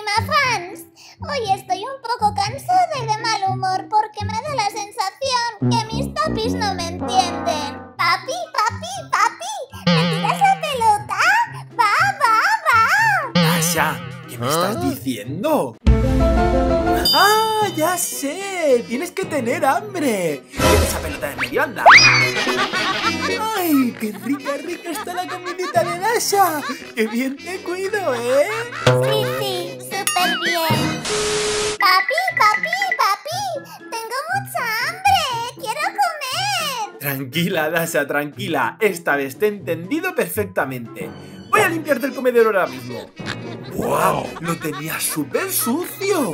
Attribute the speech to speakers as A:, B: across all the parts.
A: Animafans, hoy estoy un poco cansada y de mal humor porque me da la sensación que mis papis no me entienden. Papi, ¿me tiras la pelota? ¡Va!
B: Dasha, ¿qué me estás diciendo? ¡Ah, ya sé! ¡Tienes que tener hambre! ¡Tienes esa pelota de medio, anda! ¡Ay, qué rica está la comidita de Dasha! ¡Qué bien te cuido, eh!
A: Sí, súper bien. Papi, tengo mucha hambre, quiero comer.
B: Tranquila, Dasha, tranquila. Esta vez te he entendido perfectamente. Voy a limpiarte el comedor ahora mismo. ¡Wow! ¡Lo tenía súper sucio!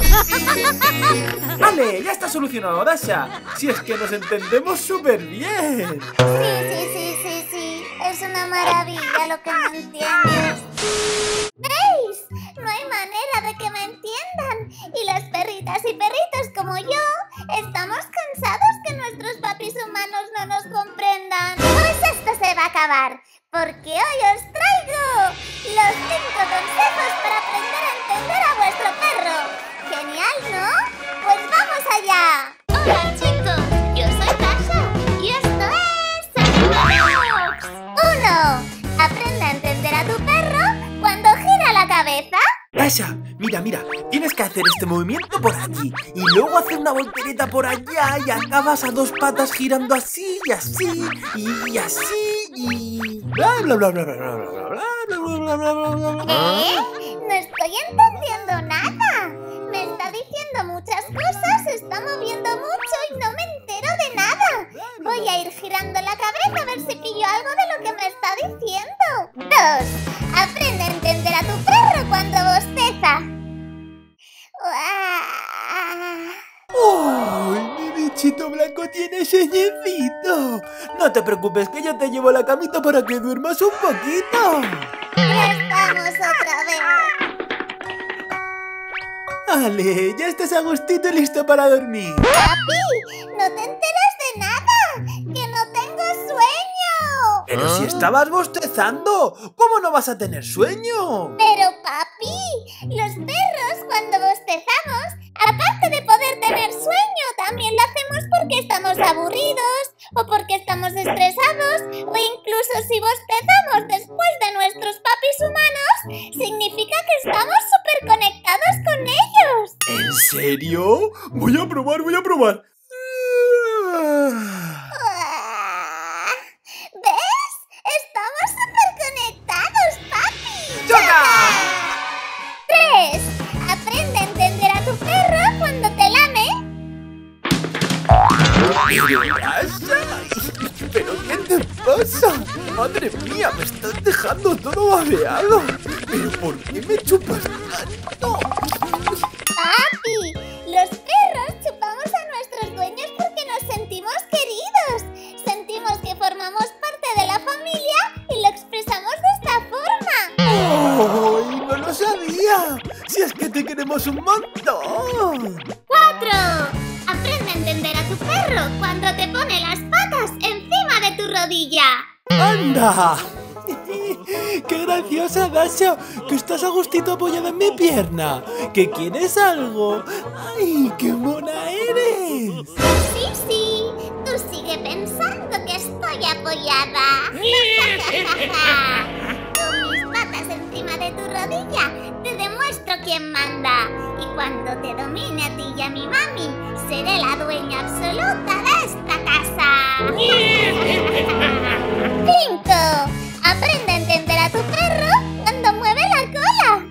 B: Vale, ya está solucionado, Dasha. Si es que nos entendemos súper bien.
A: Sí. Es una maravilla lo que me entiendes. ¿Veis? No hay manera de que me entiendan. Y las perritas y perritos como yo estamos cansados que nuestros papis humanos no nos comprendan. Pues esto se va a acabar, porque hoy os traigo los 5 consejos para aprender a entender a vuestro perro. Genial, ¿no? Pues vamos allá. Hola chicos, yo soy Dasha y esto es Box. 1. Aprende a entender a tu perro cuando gira la cabeza.
B: Dasha, mira, tienes que hacer este movimiento por aquí y luego hacer una voltereta por allá y acabas a 2 patas girando así y así y así y bla bla bla bla bla bla bla bla bla bla bla.
A: No estoy entendiendo nada. Me está diciendo muchas cosas, se está moviendo mucho y no me entero de nada. Voy a ir girando la cabeza a ver si pillo algo de lo que me está diciendo. 2. Aprende a entender a tu perro cuando bosteza.
B: ¡Ay, mi bichito blanco tiene sueñecito! No te preocupes que yo te llevo a la camita para que duermas un poquito.
A: Ya estamos otra vez.
B: Vale, ya estás a gustito y listo para dormir.
A: Papi, no te enteras de nada, que no tengo sueño.
B: Pero si estabas bostezando, ¿cómo no vas a tener sueño?
A: Pero papi, los perros cuando bostezamos, aparte de poder tener sueño, también lo hacemos porque estamos aburridos o porque estamos estresados o incluso si bostezamos después de nuestros papis humanos, significa que estamos súper conectados con ellos.
B: ¿En serio? Voy a probar.
A: ¿Ves? Estamos súper conectados, papi.
B: ¡Choca!
A: 3. Aprende a entender a tu perro cuando te lame.
B: ¿Pero Dasha? ¿Pero qué te pasa? Madre mía, me estás dejando todo babeado. ¿Pero por qué me chupas tanto?
A: Papi, los perros chupamos a nuestros dueños porque nos sentimos queridos. Sentimos que formamos parte de la familia y lo expresamos de esta forma.
B: ¡Ay, no lo sabía! ¡Si es que te queremos un montón!
A: 4. Aprende a entender a tu perro cuando te pone las patas encima de tu rodilla.
B: ¡Anda! ¡Qué graciosa, Dasha! ¡Que estás a gustito apoyada en mi pierna! ¿Que quieres algo? ¡Ay, qué mona eres!
A: Sí, tú sigue pensando que estoy apoyada. Con mis patas encima de tu rodilla te demuestro quién manda. Y cuando te domine a ti y a mi mami, seré la dueña absoluta de esta casa. 5. Aprende a entender a tu perro cuando mueve la cola.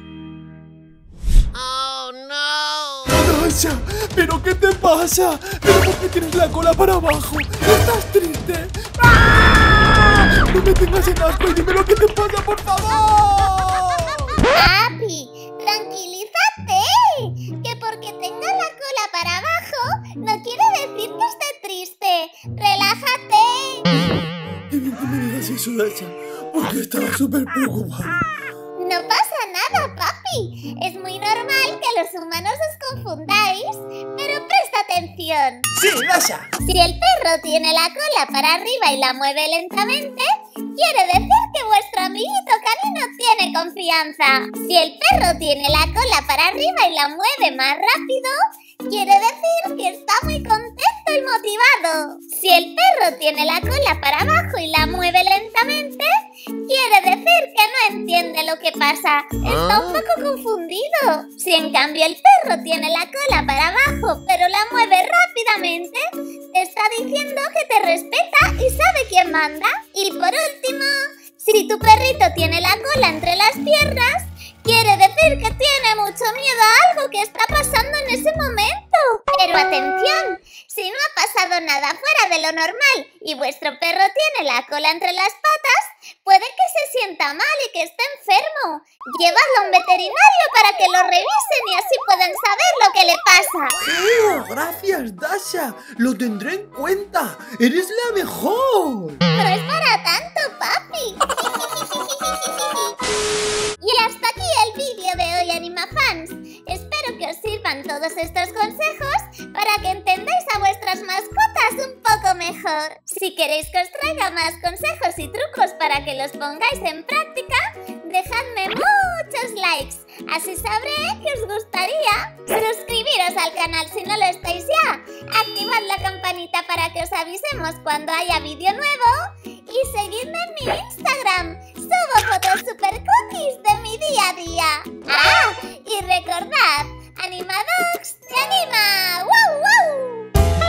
C: Oh, no.
B: ¡Dasha! ¿Pero qué te pasa? ¿Pero por qué tienes la cola para abajo? ¿Estás triste? ¡Ah! ¡No me tengas en asco y dime lo que te pasa, por favor!
A: Papi, tranquilízate. Que porque tenga la cola para abajo no quiere decir que esté triste. Relájate.
B: Qué bien que me digas eso, Dasha, porque estaba súper preocupado.
A: No pasa nada, papi. Es muy normal que los humanos os confundáis, pero préstate atención.
B: Sí, Dasha.
A: Si el perro tiene la cola para arriba y la mueve lentamente, quiere decir que vuestro amiguito canino tiene confianza. Si el perro tiene la cola para arriba y la mueve más rápido, quiere decir que está muy contento y motivado. Si el perro tiene la cola para abajo y la mueve lentamente, quiere decir que no entiende lo que pasa. Está un poco confundido. Si en cambio el perro tiene la cola para abajo pero la mueve rápidamente, te está diciendo que te respeta y sabe quién manda. Y por último, si tu perrito tiene la cola entre las piernas, quiere decir que tiene mucho miedo a algo que está pasando en ese momento. Pero atención, si no ha pasado nada fuera de lo normal y vuestro perro tiene la cola entre las patas, puede que se sienta mal y que esté enfermo. Llevadlo a un veterinario para que lo revisen y así pueden saber lo que le pasa.
B: Gracias, Dasha. Lo tendré en cuenta. Eres la mejor.
A: No es para tanto, papi. Y hasta aquí el vídeo de hoy, Animafans. Espero que os sirvan todos estos consejos para que entendáis a vuestras mascotas un poco mejor. Si queréis que os traiga más consejos y trucos para que los pongáis en práctica, dejadme muchos likes. Así sabré que os gustaría. Suscribiros al canal si no lo estáis ya. Activad la campanita para que os avisemos cuando haya vídeo nuevo. Y seguidme en mi Instagram. Subo fotos super cookies de mi día a día. ¡Ah! Y recordad, Animadogs te anima. ¡Wow, wow!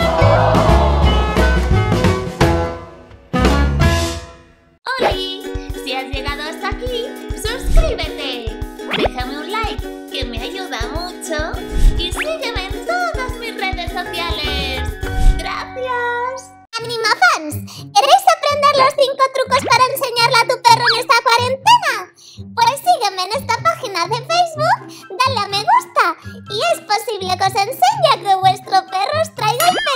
A: ¡Holi! Si has llegado hasta aquí, suscríbete. Déjame un like, que me ayuda mucho. Y sígueme en todas mis redes sociales. ¡Gracias! Animafans, ¿queréis aprender los 5 trucos para enseñarle a tu perro en esta cuarentena? Pues sígueme en esta página de Facebook, dale a me gusta y es posible que os enseñe a que vuestro perro os traiga el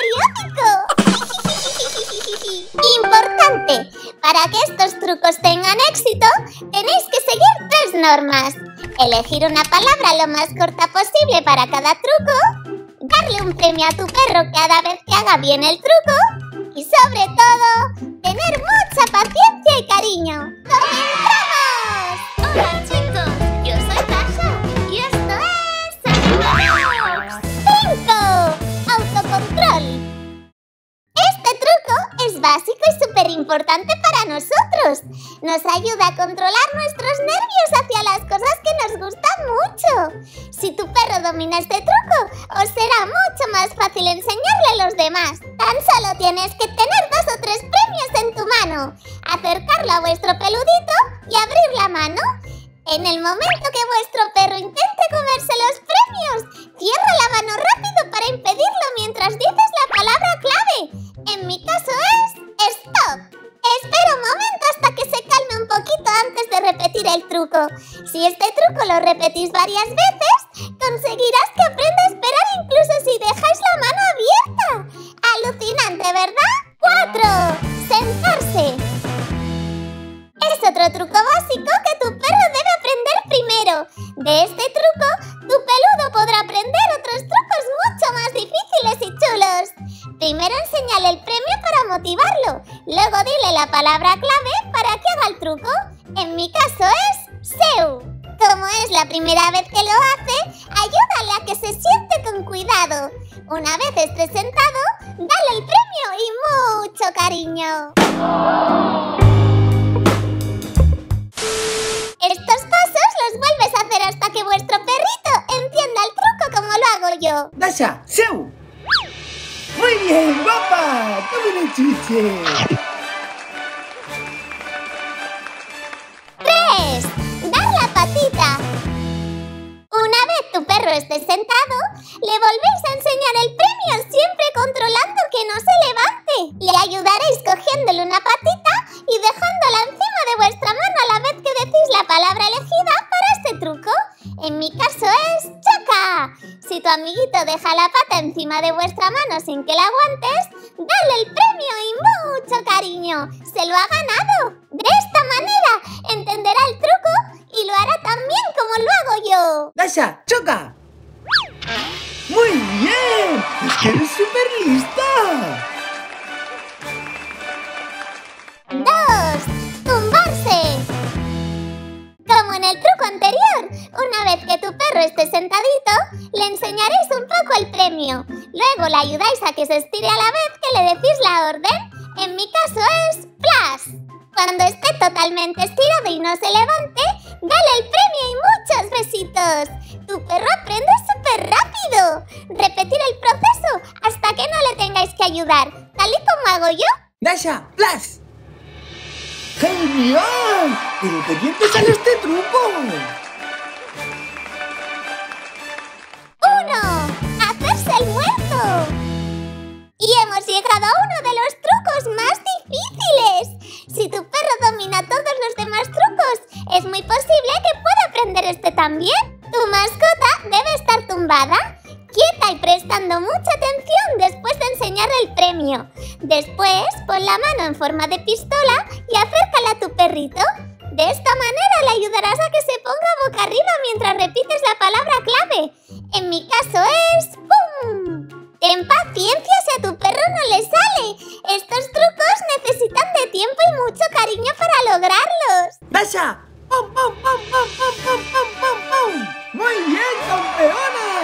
A: periódico. Importante, para que estos trucos tengan éxito, tenéis que seguir 3 normas. Elegir una palabra lo más corta posible para cada truco, darle un premio a tu perro cada vez que haga bien el truco, y sobre todo, tener mucha paciencia y cariño. ¡Comenzamos! ¡Hola chicos! Yo soy Dasha y esto es Animadogs. 5. Autocontrol. Este truco es básico y súper importante para nosotros. Nos ayuda a controlar nuestros nervios hacia las cosas que nos gustan mucho. Si tu perro domina este truco, os será mucho más fácil enseñarle a los demás. Tan solo tienes que tener 2 o 3 premios en tu mano, acercarlo a vuestro peludito y abrir la mano. En el momento que vuestro perro intente comerse los premios, cierra la mano rápido para impedirlo mientras dices la palabra clave. En mi caso es stop. Espera un momento hasta que se calme un poquito antes de repetir el truco. Si este truco lo repetís varias veces, conseguirás que aprenda a esperar incluso si dejáis la mano abierta. Alucinante, ¿verdad? 4. Sentarse. Es otro truco básico que tu perro debe aprender primero. De este truco, tu peludo podrá aprender otros trucos mucho más difíciles y chulos. Primero enséñale el premio para motivarlo. Luego dile la palabra clave para que haga el truco. En mi caso es SEU. Como es la primera vez que lo hace, ayúdale a que se siente con cuidado. Una vez esté sentado, dale el premio y mucho cariño. Estos pasos los vuelves a hacer hasta que vuestro perrito entienda el truco como lo hago yo.
B: Dasha, ¡seu! ¡Muy bien, guapa! ¡Tome el chuche!
A: 3. Dar la patita. Una vez tu perro esté sentado, le volvéis a enseñar el premio siempre controlando que no se levante. Le ayudaréis cogiéndole una patita y dejándola encima de vuestra mano a la vez que decís la palabra elegida para este truco. En mi caso es choca. Si tu amiguito deja la pata encima de vuestra mano sin que la aguantes, dale el premio y mucho cariño. Se lo ha ganado. De esta manera entenderá el truco y lo hará tan bien como lo hago yo.
B: ¡Dasha, choca! ¡Muy bien! ¡Es que eres súper lista!
A: 2. Tumbarse. Como en el truco anterior, una vez que tu perro esté sentadito, le enseñaréis un poco el premio. Luego le ayudáis a que se estire a la vez que le decís la orden. En mi caso es ¡plas! Cuando esté totalmente estirado y no se levante, dale el premio y muchos besitos. Tu perro aprende súper rápido. Repetir el proceso hasta que no le tengáis que ayudar, tal y como hago yo.
B: ¡Dasha! ¡Plas! ¡Genial! ¿Pero de quién te sale este truco?
A: 1. Hacerse el muerto. Y hemos llegado a uno de los trucos más difíciles. Si tu perro domina todos los demás trucos, es muy posible que pueda aprender este también. Tu mascota debe estar tumbada, quieta y prestando mucha atención después de enseñarle el premio. Después, pon la mano en forma de pistola y acércala a tu perrito. De esta manera le ayudarás a que se ponga boca arriba mientras repites la palabra clave. En mi caso es ¡pum! Ten paciencia si a tu perro no le sale. Estos trucos necesitan de tiempo y mucho cariño para lograrlos.
B: ¡Dasha! ¡Pum, pum, pum, pum, pum, pum, pum, pum! ¡Muy bien, campeona!